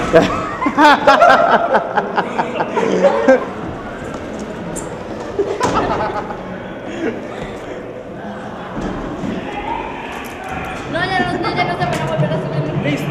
No, ya no se van a volver a subir. ¡Listo!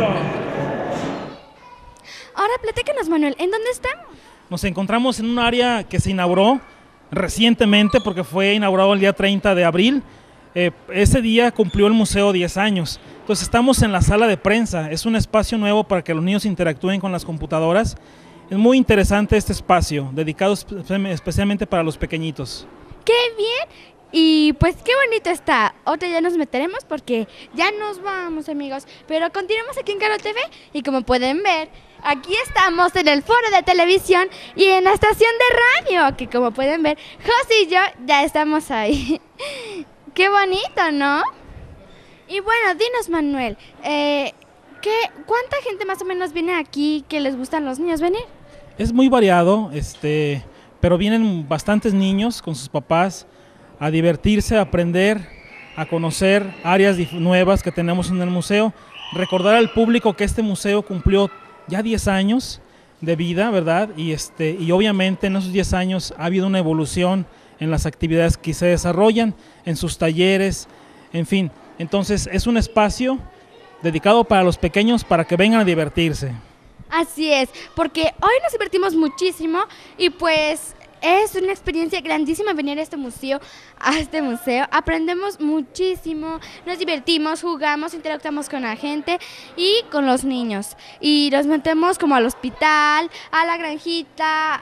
Ahora platícanos, Manuel, ¿en dónde estamos? Nos encontramos en un área que se inauguró recientemente porque fue inaugurado el día 30 de abril. Ese día cumplió el museo 10 años. Entonces estamos en la sala de prensa. Es un espacio nuevo para que los niños interactúen con las computadoras. Es muy interesante este espacio, dedicado especialmente para los pequeñitos. ¡Qué bien! Y pues qué bonito está. Otra ya nos meteremos porque ya nos vamos, amigos. Pero continuamos aquí en Caro TV y como pueden ver, aquí estamos en el foro de televisión y en la estación de radio, que como pueden ver, José y yo ya estamos ahí. Qué bonito, ¿no? Y bueno, dinos, Manuel, ¿cuánta gente más o menos viene aquí que les gustan los niños venir? Es muy variado, pero vienen bastantes niños con sus papás a divertirse, a aprender, a conocer áreas nuevas que tenemos en el museo. Recordar al público que este museo cumplió ya 10 años de vida, ¿verdad? Y obviamente en esos 10 años ha habido una evolución en las actividades que se desarrollan, en sus talleres, en fin. Entonces es un espacio dedicado para los pequeños para que vengan a divertirse. Así es, porque hoy nos divertimos muchísimo y pues es una experiencia grandísima venir a este museo, aprendemos muchísimo, nos divertimos, jugamos, interactuamos con la gente y con los niños. Y nos metemos como al hospital, a la granjita,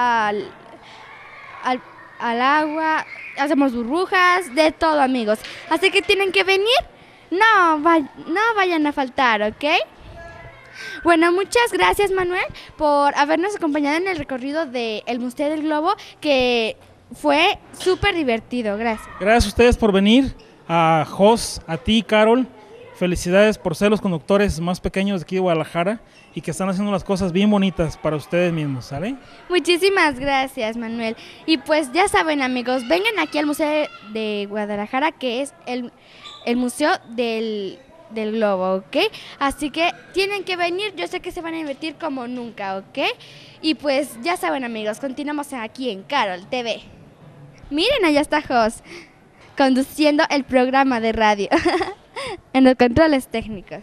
al agua, hacemos burbujas, de todo, amigos. Así que tienen que venir, no vayan a faltar, ¿ok? Bueno, muchas gracias, Manuel, por habernos acompañado en el recorrido del Museo del Globo, que fue súper divertido. Gracias. Gracias a ustedes por venir, a Jos, a ti, Carol. Felicidades por ser los conductores más pequeños de aquí de Guadalajara y que están haciendo las cosas bien bonitas para ustedes mismos, ¿sale? Muchísimas gracias, Manuel. Y pues ya saben, amigos, vengan aquí al Museo de Guadalajara, que es el Museo del Globo, ¿ok? Así que tienen que venir, yo sé que se van a divertir como nunca, ¿ok? Y pues ya saben, amigos, continuamos aquí en Carol TV. Miren, allá está Jos, conduciendo el programa de radio en los controles técnicos.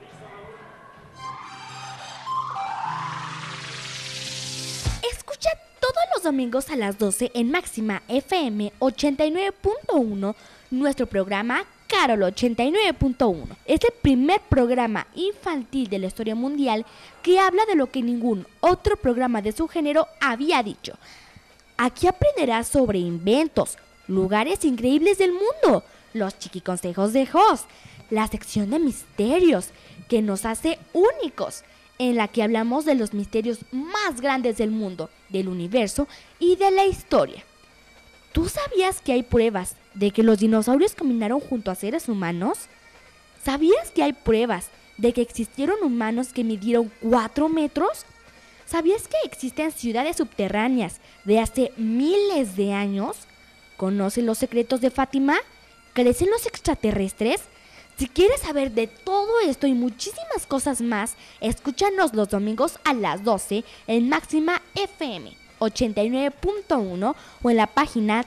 Escucha todos los domingos a las 12 en Máxima FM 89.1 nuestro programa Carol 89.1. Es el primer programa infantil de la historia mundial que habla de lo que ningún otro programa de su género había dicho. Aquí aprenderás sobre inventos, lugares increíbles del mundo, los chiquiconsejos de Jos, la sección de misterios que nos hace únicos, en la que hablamos de los misterios más grandes del mundo, del universo y de la historia. ¿Tú sabías que hay pruebas de que los dinosaurios caminaron junto a seres humanos? ¿Sabías que hay pruebas de que existieron humanos que midieron 4 metros? ¿Sabías que existen ciudades subterráneas de hace miles de años? ¿Conocen los secretos de Fátima? ¿Crecen los extraterrestres? Si quieres saber de todo esto y muchísimas cosas más, escúchanos los domingos a las 12 en Máxima FM 89.1 o en la página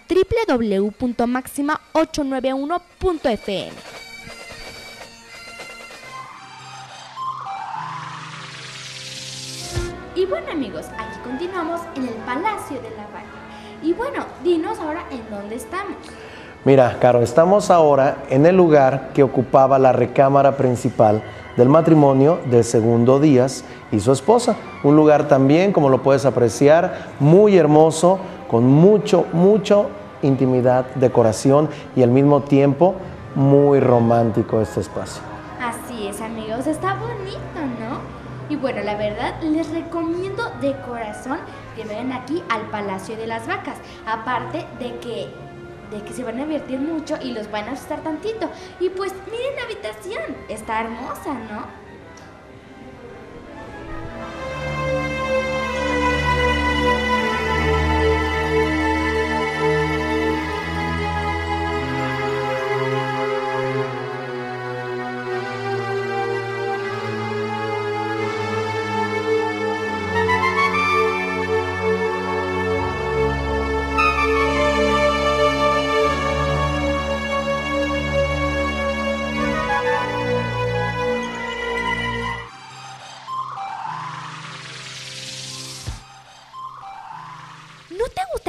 www.maxima891.fm. Y bueno, amigos, aquí continuamos en el Palacio de la Vaca. Y bueno, dinos ahora en dónde estamos. Mira, Caro, estamos ahora en el lugar que ocupaba la recámara principal del matrimonio de Segundo Díaz y su esposa. Un lugar también, como lo puedes apreciar, muy hermoso, con mucho intimidad, decoración y al mismo tiempo muy romántico este espacio. Así es, amigos, está bonito, ¿no? Y bueno, la verdad, les recomiendo de corazón que vengan aquí al Palacio de las Vacas. Aparte de que se van a divertir mucho y los van a asustar tantito. Y pues miren la habitación, está hermosa, ¿no?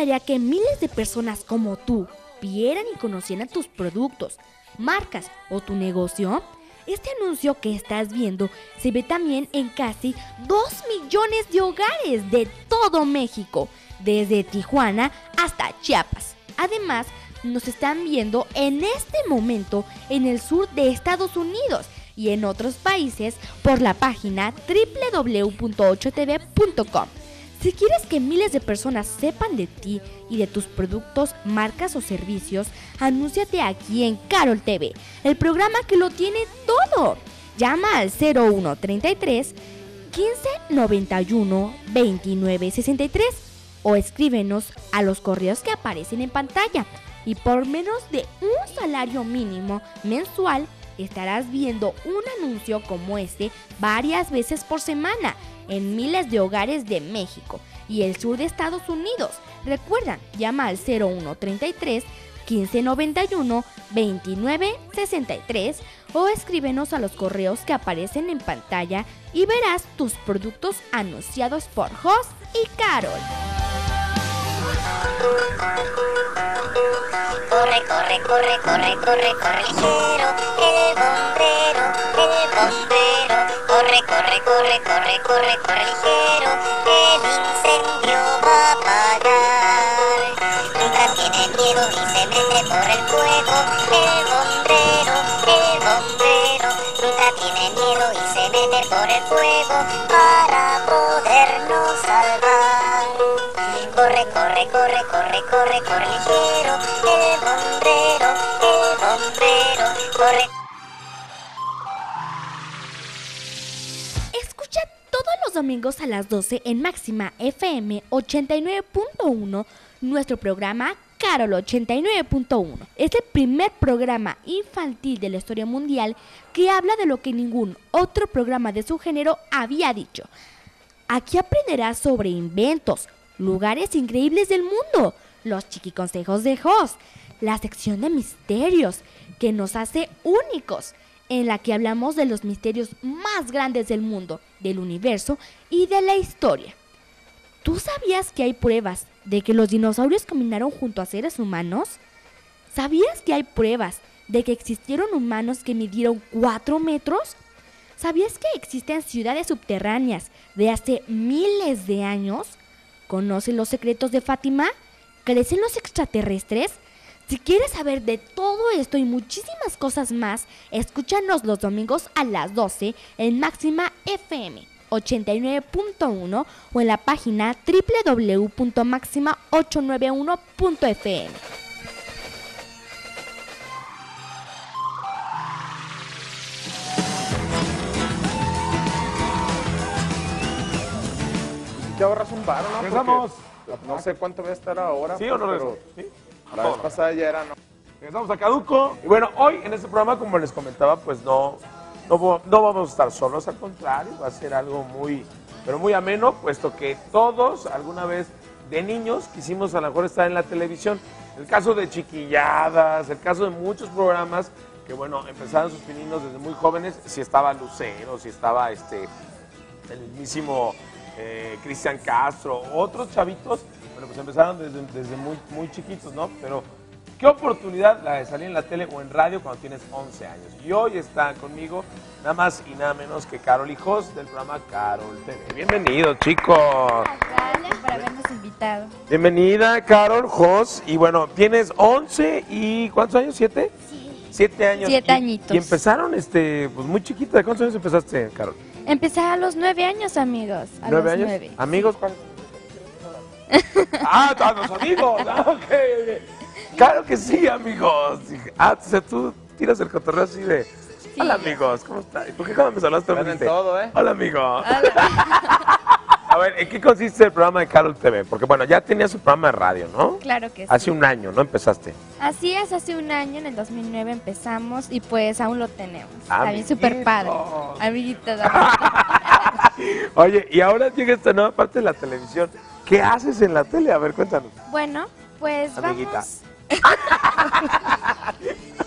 gustaría que miles de personas como tú vieran y conocieran tus productos, marcas o tu negocio? Este anuncio que estás viendo se ve también en casi 2 millones de hogares de todo México, desde Tijuana hasta Chiapas. Además, nos están viendo en este momento en el sur de Estados Unidos y en otros países por la página www.8tv.com. Si quieres que miles de personas sepan de ti y de tus productos, marcas o servicios, anúnciate aquí en Carol TV, el programa que lo tiene todo. Llama al 0133 1591 2963 o escríbenos a los correos que aparecen en pantalla. Y por menos de un salario mínimo mensual, estarás viendo un anuncio como este varias veces por semana en miles de hogares de México y el sur de Estados Unidos. Recuerda, llama al 0133 1591 2963 o escríbenos a los correos que aparecen en pantalla y verás tus productos anunciados por Jos y Carol. Corre, corre, corre, corre, corre, corre ligero, el bombero, el bombero. Corre, corre, corre, corre, corre, corre ligero, el incendio va a apagar. Nunca tiene miedo y se mete por el fuego, el bombero, nunca tiene miedo y se mete por el fuego para podernos salvar. Corre, corre, corre, corre, corre, corre ligero, el bombero, corre. Escucha todos los domingos a las 12 en Máxima FM 89.1 nuestro programa Carol 89.1. Es el primer programa infantil de la historia mundial que habla de lo que ningún otro programa de su género había dicho. Aquí aprenderás sobre inventos, lugares increíbles del mundo, los chiquiconsejos de Jos, la sección de misterios que nos hace únicos, en la que hablamos de los misterios más grandes del mundo, del universo y de la historia. ¿Tú sabías que hay pruebas de que los dinosaurios caminaron junto a seres humanos? ¿Sabías que hay pruebas de que existieron humanos que midieron 4 metros? ¿Sabías que existen ciudades subterráneas de hace miles de años? ¿Conocen los secretos de Fátima? ¿Crecen los extraterrestres? Si quieres saber de todo esto y muchísimas cosas más, escúchanos los domingos a las 12 en Máxima FM 89.1 o en la página www.maxima891.fm. Te ahorras un varo, ¿no? Regresamos. No sé cuánto voy a estar ahora. ¿Sí o no pero regresamos? ¿Sí? la vez pasada ya era, ¿no? Regresamos a Caduco. Y bueno, hoy en este programa, como les comentaba, pues no vamos a estar solos, al contrario, va a ser algo muy, pero muy ameno, puesto que todos alguna vez de niños quisimos a lo mejor estar en la televisión. El caso de Chiquilladas, el caso de muchos programas que, bueno, empezaron sus pininos desde muy jóvenes, si estaba Lucero, si estaba el mismísimo Cristian Castro, otros chavitos, bueno, pues empezaron desde muy chiquitos, ¿no? Pero qué oportunidad la de salir en la tele o en radio cuando tienes 11 años. Y hoy está conmigo nada más y nada menos que Carol y Jos del programa Carol TV. Bienvenidos, chicos. Gracias por habernos invitado. Bienvenida, Carol, Jos. Y bueno, tienes 11 y ¿cuántos años? ¿7? Sí. 7 años. 7 añitos. Y empezaron pues muy chiquita. ¿De cuántos años empezaste, Carol? Empecé a los 9 años, amigos. A 9 los años. 9. ¿Amigos? ¿Cuáles? Ah, los amigos. Ah, ok. Claro que sí, amigos. O sea, tú tiras el cotorreo así de... Sí. Hola, amigos, ¿cómo estás? ¿Por qué cuando me saludaste me Ven en dijiste? todo, ¿eh? Hola, amigos. A ver, ¿en qué consiste el programa de Carol TV? Porque, bueno, ya tenías su programa de radio, ¿no? Claro que sí. Hace un año, ¿no? Empezaste. Así es, hace un año, en el 2009 empezamos y pues aún lo tenemos. Está bien, Amiguitos. súper padre. Amiguitos. Oye, y ahora llega esta nueva parte de la televisión. ¿Qué haces en la tele? A ver, cuéntanos. Bueno, pues Amiguita. vamos.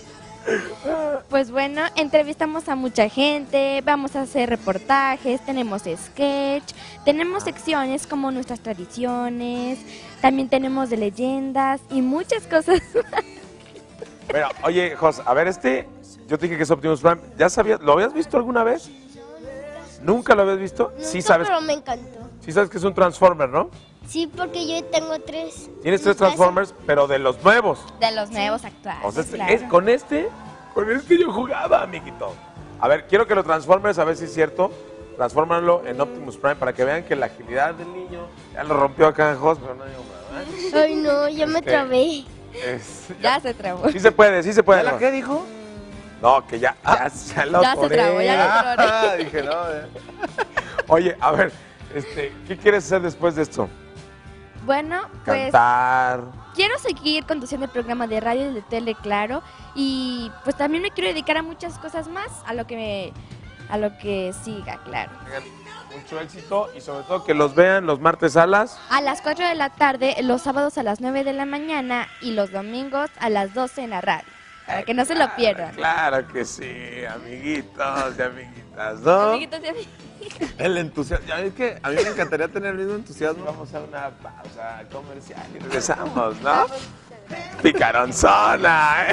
Pues bueno, entrevistamos a mucha gente, vamos a hacer reportajes, tenemos sketch, tenemos secciones como nuestras tradiciones, también tenemos de leyendas y muchas cosas más. Bueno, oye, Jos, a ver, yo te dije que es Optimus Prime. ¿Ya sabías? ¿Lo habías visto alguna vez? ¿Nunca lo habías visto? Sí sabes. Pero me encantó. Sí sabes que es un Transformer, ¿no? Sí, porque yo tengo 3. Tienes 3 Transformers, pero de los nuevos. De los nuevos actuales. O sea, claro. con este yo jugaba, amiguito. A ver, quiero que lo transformes, a ver si es cierto. Transfórmalo en Optimus Prime para que vean que la agilidad del niño ya lo rompió acá en Jos, pero no digo nada. Ay, no, ya me trabé. Ya se trabó. Sí se puede, sí se puede. ¿Ya la qué dijo? No, que ya lo Ya se trabó, ya lo trabó. Dije, no. Oye, a ver, ¿qué quieres hacer después de esto? Bueno, pues Cantar. quiero seguir conduciendo el programa de radio y de tele, claro, y pues también me quiero dedicar a muchas cosas más, a lo que siga, claro. Tengan mucho éxito y sobre todo que los vean los martes a las 4 de la tarde, los sábados a las 9 de la mañana y los domingos a las 12 en la radio, para que no se lo pierdan. Claro que sí, amiguitos y amiguitas, ¿no? Amiguitos y amiguitas. El entusiasmo. Ya ves que a mí me encantaría tener el mismo entusiasmo. Vamos a una pausa comercial y regresamos, ¿no? Picaronzona, ¿eh?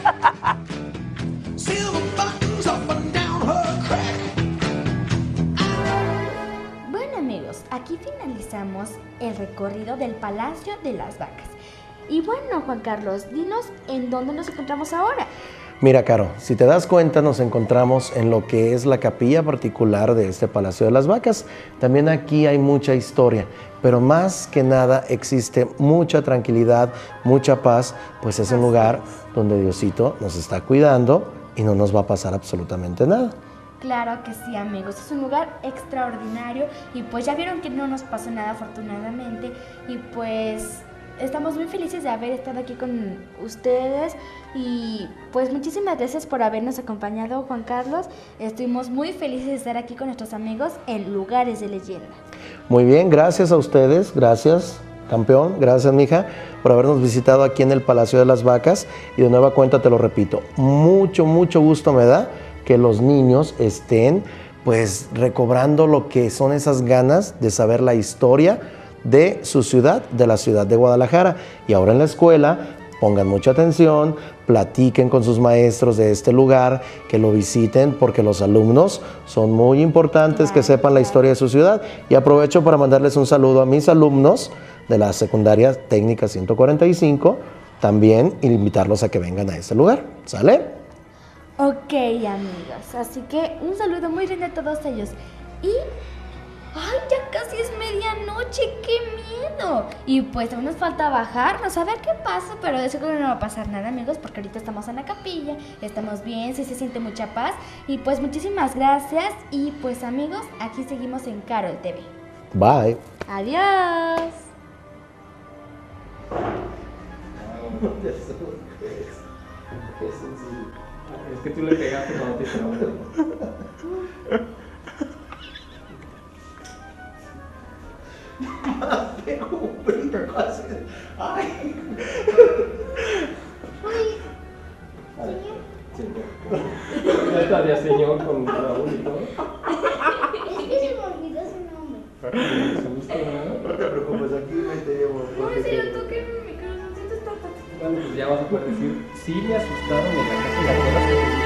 Bueno amigos, aquí finalizamos el recorrido del Palacio de las Vacas. Y bueno, Juan Carlos, dinos en dónde nos encontramos ahora. Mira, Caro, si te das cuenta, nos encontramos en lo que es la capilla particular de este Palacio de las Vacas. También aquí hay mucha historia, pero más que nada existe mucha tranquilidad, mucha paz, pues es un lugar donde Diosito nos está cuidando y no nos va a pasar absolutamente nada. Claro que sí, amigos, es un lugar extraordinario y pues ya vieron que no nos pasó nada afortunadamente y pues estamos muy felices de haber estado aquí con ustedes y pues muchísimas gracias por habernos acompañado, Juan Carlos. Estuvimos muy felices de estar aquí con nuestros amigos en Lugares de Leyenda. Muy bien, gracias a ustedes, gracias campeón, gracias mija por habernos visitado aquí en el Palacio de las Vacas y de nueva cuenta te lo repito, mucho gusto me da que los niños estén pues recobrando lo que son esas ganas de saber la historia de su ciudad, de la ciudad de Guadalajara. Y ahora en la escuela pongan mucha atención, platiquen con sus maestros de este lugar, que lo visiten porque los alumnos son muy importantes que sepan la historia de su ciudad. Y aprovecho para mandarles un saludo a mis alumnos de la secundaria técnica 145, también invitarlos a que vengan a este lugar, ¿sale? Ok, amigos, así que un saludo muy grande a todos ellos. Y ¡ay, ya casi es medianoche! ¡Qué miedo! Y pues aún nos falta bajarnos a ver qué pasa, pero de seguro no va a pasar nada, amigos, porque ahorita estamos en la capilla, estamos bien, sí se siente mucha paz. Y pues muchísimas gracias y pues amigos, aquí seguimos en Carol TV. Bye. ¡Adiós! Es que tú le pegaste cuando te trabó. Ay. Ya todavía señor con Raúl y todo. Es que se me olvidó su nombre. No te preocupes, aquí me tenemos. No, si lo toqué en mi corazoncito está... Bueno, pues ya vas a poder decir, sí me asustaron en la casa de la